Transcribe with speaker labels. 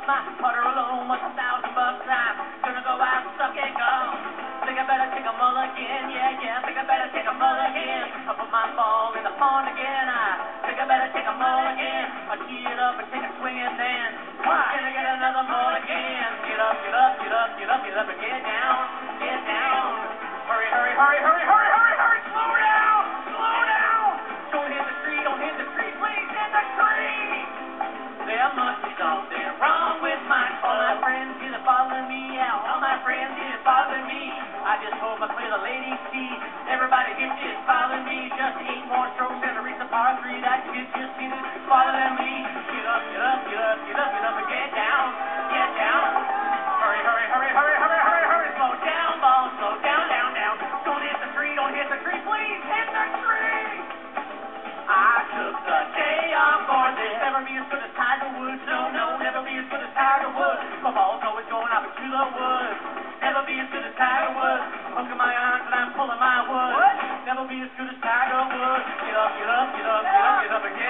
Speaker 1: My putter alone was $1,000. I'm gonna go out, suck and go. Think I better take a mulligan, yeah. Think I better take a mulligan. I put my ball in the pond again. I think I better take a mulligan. I tee it up and take a swing and then gonna get another mulligan. Get up, get up, get up, get up, get up and get down, get down. Hurry, hurry, hurry, hurry, hurry, hurry, hurry. Slow down, slow down. Don't hit the tree, don't hit the tree, please hit the tree. There must be something wrong with my car. All my friends here to follow me out. All my friends here to follow me. I just hope I clear the ladies' tea. Everybody here is following me. Just 8 more strokes and to reach the par 3. That kid just here to follow me. Get up, get up, get up, get up, get up and get down. Get down. Hurry, hurry, hurry, hurry, hurry, hurry, hurry. Slow down, ball. Slow down, down, down. Don't hit the tree, don't hit the tree. Please hit the tree. I took the day off for this. Never be as good as Tiger Woods. No, no, never be as good as Tiger Woods. My ball's always going out into the woods. Never be as good as Tiger Woods. I'm hooking my arms and I'm pulling my wood. Never be as good as Tiger Woods. Get up, get up, get up, get up, get up again.